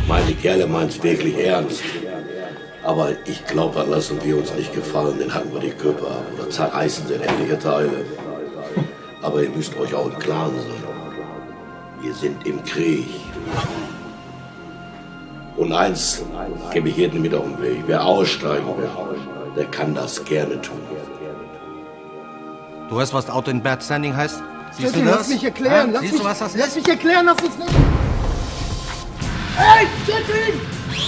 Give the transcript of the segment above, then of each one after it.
Meine Kerle meint's wirklich ernst. Aber ich glaube, das lassen wir uns nicht gefallen, dann hacken wir die Köpfe ab oder zerreißen sie in etliche Teile. Aber ihr müsst euch auch im Klaren sein. Wir sind im Krieg. Und eins gebe ich jedem mit auf den Weg. Wer aussteigen will, der kann das gerne tun. Du weißt, was Out in Bad Standing heißt? Siehst du Steffi, das? lass mich erklären. Ja? Siehst du, was das ist? Lass mich erklären, lass uns nicht... Hey, Steffi!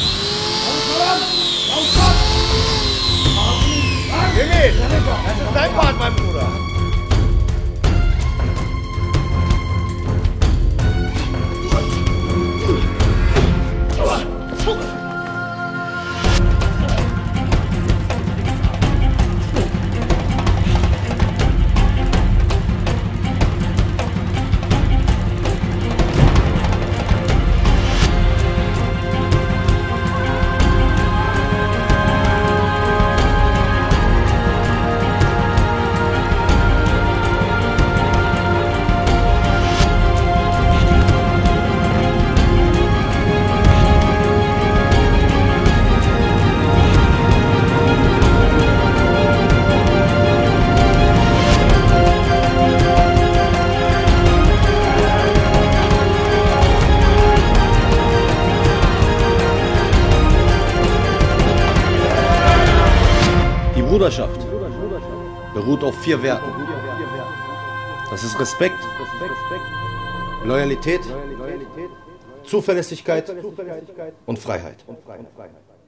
Jimmy, das ist dein Part, mein Bruder. Die Bruderschaft beruht auf 4 Werten. Das ist Respekt, Loyalität, Zuverlässigkeit und Freiheit.